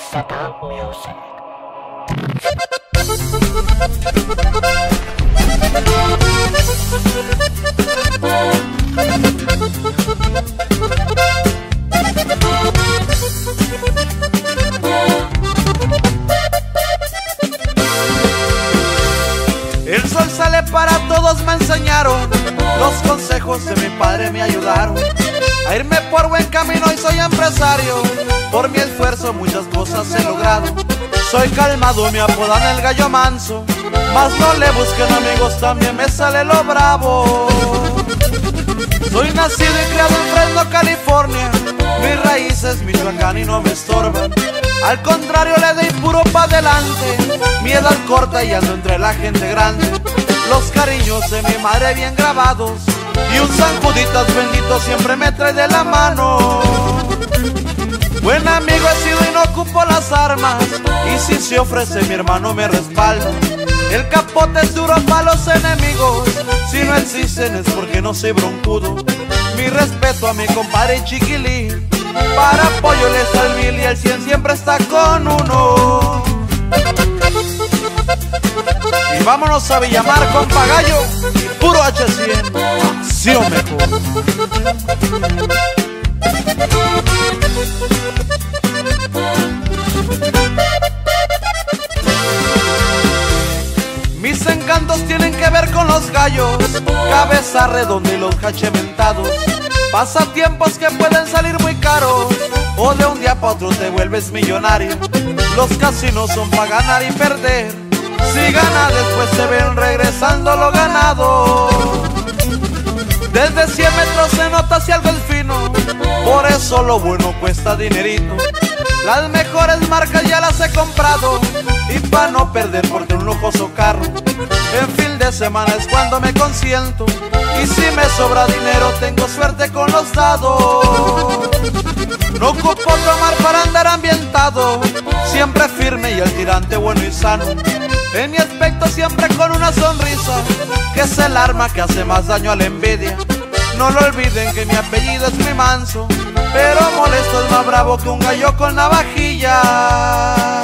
Satan Music. El sol sale para todos, me enseñaron. Los consejos de mi padre me ayudaron a irme por buen camino y soy empresario. Por mi esfuerzo muchas cosas he logrado. Soy calmado, me apodan el gallo manso, mas no le busquen amigos, también me sale lo bravo. Soy nacido y criado en Fresno, California. Mis raíces Michoacán y no me estorban. Al contrario, le doy puro pa' adelante. Mi edad corta y ando entre la gente grande. Los cariños de mi madre bien grabados y un San Juditas bendito siempre me trae de la mano. Buen amigo he sido y no ocupo las armas, y si se ofrece mi hermano me respalda. El capote es duro para los enemigos, si no existen es porque no soy broncudo. Mi respeto a mi compadre Chiquilín, para apoyo les al 1000 y el 100 siempre está con uno. Y vámonos a Villamar con Pagallo y puro H100, acción mejor. Mis encantos tienen que ver con los gallos, cabeza redonda y los hachementados. Pasatiempos que pueden salir muy caros, o de un día para otro te vuelves millonario. Los casinos son para ganar y perder, si gana después se ven regresando lo ganado. Desde 100 metros se nota si algo es fino, por eso lo bueno cuesta dinerito. Las mejores marcas ya las he comprado, y pa' no perder porque un lujoso carro. En fin de semana es cuando me consiento, y si me sobra dinero tengo suerte con los dados. No ocupo tomar para andar ambientado, siempre firme y el tirante bueno y sano. En mi aspecto siempre con una sonrisa, que es el arma que hace más daño a la envidia. No lo olviden que mi apellido es muy manso, pero molesto es más bravo que un gallo con navajilla.